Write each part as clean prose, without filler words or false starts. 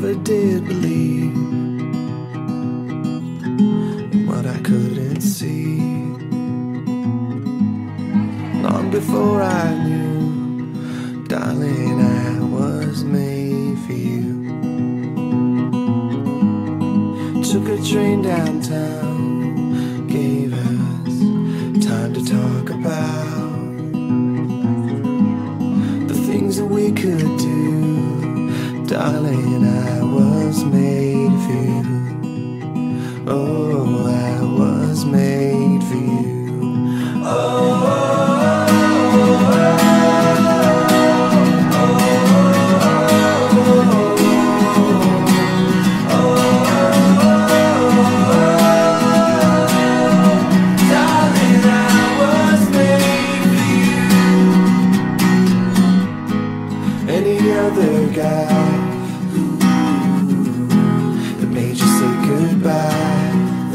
never did believe in what I couldn't see. Long before I knew, darling, I was made for you. Took a train downtown, gave us time to talk about the things that we could do. Darling, I was made for you. Oh, I was made for you. Oh. Other guy that made you say goodbye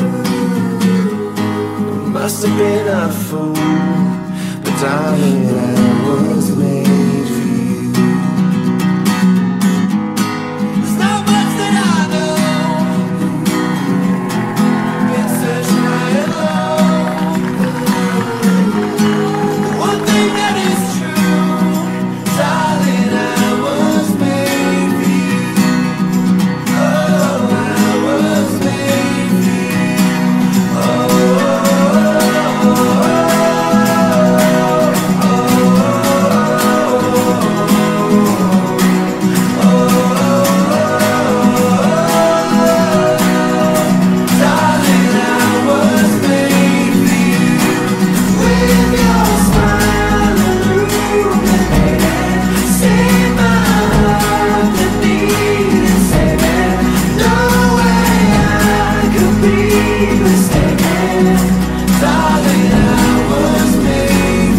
must have been a fool, but darling, I was made for you. There's not much that I know, been searching high and low. The one thing that is true, darling, I was made for you. Oh, I was made for you. Oh, darling, I was made for you. With your smile illuminated, save my heart that needed saving. No way I could be mistaken. Darling, I was made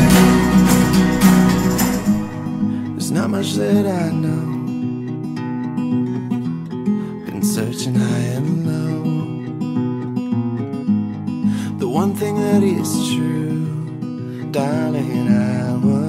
for you. There's not much that I know, been searching high and low. The one thing that is true, darling, I was